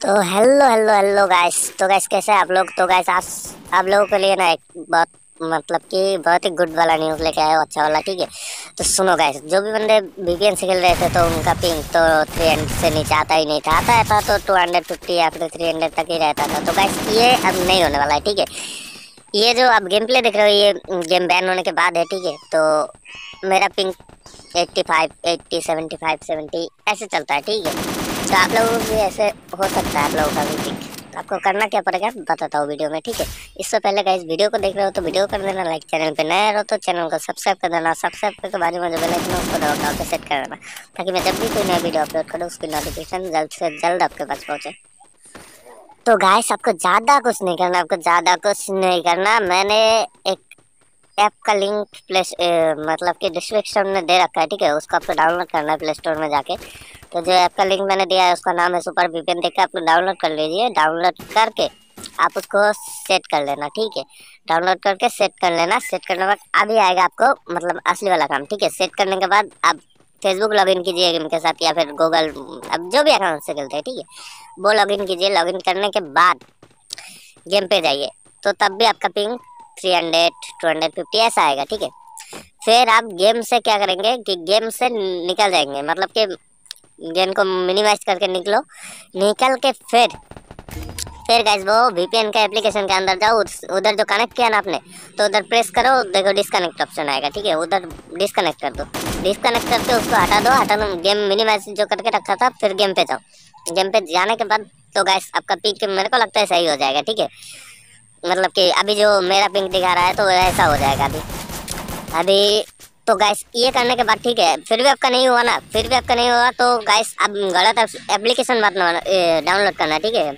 तो hello hello hello guys. तो guys कैसे हैं आप लोग। तो गाइस आज आप लोगों के लिए ना एक बहुत मतलब कि बहुत ही गुड वाला न्यूज़ लेके आया हूं, अच्छा वाला। ठीक है, तो सुनो गाइस, जो भी बंदे वीपीएन से खेल रहे थे तो उनका पिंग तो 300 से नीचे आता ही नहीं था। आता था तो 250 या फिर 300 तक ही रहता था। तो गाइस ये अब नहीं होने वाला है। ठीक है, ये जो आप गेम प्ले देख रहे हो ये गेम बैन होने के बाद है। ठीक है, तो मेरा पिंग 85 80 75 70 ऐसे चलता है। ठीक है, तो आप लोगों को भी ऐसे हो सकता है, आप लोगों का भी पिंग। तो आपको करना क्या पड़ेगा बताता हूँ वीडियो में। ठीक है, इससे पहले गाइस वीडियो को देख रहे हो तो वीडियो कर देना लाइक, चैनल पे नया रहो तो चैनल को सब्सक्राइब कर देना। सब्सक्राइब करके बाजू में जो बेल आइकन है उसको दबाकर के सेट कर देना, ताकि मैं जब भी कोई नया वीडियो अपलोड करूँ उसकी नोटिफिकेशन जल्द से जल्द आपके पास पहुँचे। तो गाइस आपको ज़्यादा कुछ नहीं करना, मैंने एक ऐप का लिंक मतलब कि डिस्क्रिप्शन में दे रखा है। ठीक है, उसको आपको डाउनलोड करना है प्ले स्टोर में जाके। तो जो ऐप का लिंक मैंने दिया है उसका नाम है सुपर वीपीएन। देख के आपको डाउनलोड कर लीजिए। डाउनलोड करके आप उसको सेट कर लेना। ठीक है, डाउनलोड करके सेट कर लेना। सेट करने के बाद अभी आएगा आपको मतलब असली वाला काम। ठीक है, सेट करने के बाद आप फेसबुक लॉगिन कीजिए गेम के साथ या फिर गूगल, अब जो भी अकाउंट से खेलते हैं। ठीक है, वो लॉगिन कीजिए। लॉगिन करने के बाद गेम पे जाइए तो तब भी आपका पिंग 300 250 ऐसा आएगा। ठीक है, फिर आप गेम से क्या करेंगे कि गेम से निकल जाएंगे, मतलब कि गेम को मिनिमाइज करके निकल के फिर गाइस वो वीपीएन का एप्लीकेशन के अंदर जाओ। उधर जो कनेक्ट किया ना आपने, तो उधर प्रेस करो, देखो डिस्कनेक्ट ऑप्शन आएगा। ठीक है, उधर डिस्कनेक्ट कर दो। डिस्कनेक्ट करके उसको हटा दो। हटाना गेम मिनिमाइज जो करके रखा था, फिर गेम पे जाओ। गेम पे जाने के बाद तो गाइस आपका पिक मेरे को लगता है सही हो जाएगा। ठीक है, मतलब कि अभी जो मेरा पिंक दिखा रहा है तो ऐसा हो जाएगा अभी अभी तो गाइस ये करने के बाद ठीक है, फिर भी आपका नहीं हुआ ना, फिर भी आपका नहीं हुआ तो गाइस अब गलत एप्लीकेशन मत डाउनलोड करना। ठीक है,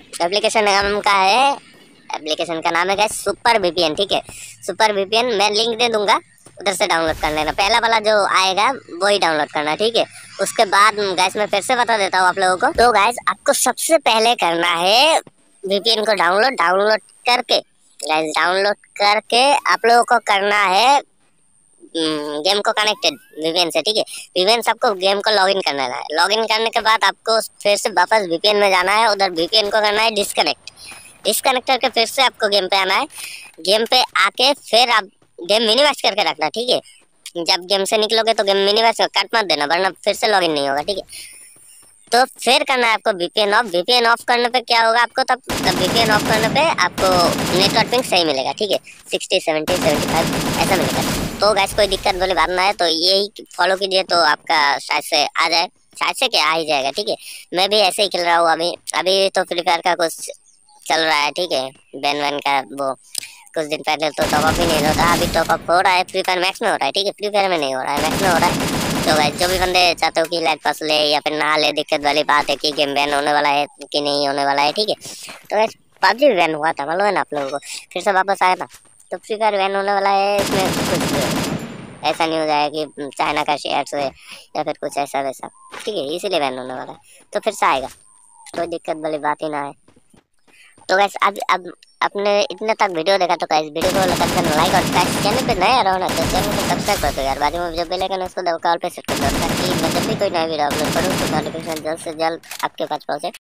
एप्लीकेशन का नाम है गाइस सुपर वीपीएन। ठीक है, सुपर वीपीएन मैं लिंक दे दूंगा, उधर से डाउनलोड कर लेना। पहला वाला जो आएगा वही डाउनलोड करना। ठीक है, उसके बाद गाइस मैं फिर से बता देता हूँ आप लोगों को। तो गाइस आपको सबसे पहले करना है वीपीएन को डाउनलोड करके गाइस डाउनलोड करके आप लोगों को करना है गेम को कनेक्टेड वीपीएन से। ठीक है, वीपीएन से आपको गेम को लॉगिन करना है। लॉगिन करने के बाद आपको फिर से वापस वीपीएन में जाना है। उधर वीपीएन को करना है डिस्कनेक्ट करके फिर से आपको गेम पे आना है। गेम पे आके फिर आप गेम मिनिमाइज करके रखना। ठीक है, जब गेम से निकलोगे तो गेम मिनिमाइज कट मत देना, वरना फिर से लॉगिन नहीं होगा। ठीक है, तो फिर करना है आपको वीपीएन ऑफ करने पे क्या होगा आपको, तब वीपीएन ऑफ करने पे आपको नेटवर्क पिंग सही मिलेगा। ठीक है, 60 70 75 ऐसा मिलेगा। तो गैस कोई दिक्कत वाली बात ना है, तो यही फॉलो कीजिए तो आपका शायद से आ जाए, शायद से क्या आ ही जाएगा। ठीक है, मैं भी ऐसे ही खेल रहा हूँ अभी अभी तो फ्री फायर का कुछ चल रहा है। ठीक है, बैन वैन का वो कुछ दिन पहले तो टॉपअप ही नहीं होता, अभी टॉपअप हो रहा है। फ्री फायर मैक्स में हो रहा है। ठीक है, फ्री फायर में नहीं हो रहा है, मैक्स में हो रहा है। तो गाइस जो भी बंदे चाहते हो कि लाइट पास ले या फिर ना ले, दिक्कत वाली बात है कि गेम बैन होने वाला है कि नहीं होने वाला है। ठीक है, तो गाइस पबजी बैन हुआ था मालूम है ना आप लोगों को, फिर से वापस आया था। तो फ्री फायर बैन होने वाला है, इसमें कुछ ऐसा नहीं हो जाएगा कि चाइना का शेयर से या फिर कुछ ऐसा वैसा। ठीक है, इसीलिए बैन होने वाला है, तो फिर से आएगा, कोई दिक्कत वाली बात ही ना है। तो गाइस अब आपने इतने तक वीडियो देखा तो गाइस वीडियो को लाइक और गाइस चैनल पे नया रहो ना तो चैनल को सब्सक्राइब कर दो यार। बाजू में जो बेल आइकन है उसको दबाकर ऑल पे सेट कर दो, ताकि मैं जब भी कोई नया वीडियो अपलोड करूँ तो नोटिफिकेशन जल्द से जल्द आपके पास पहुंचे।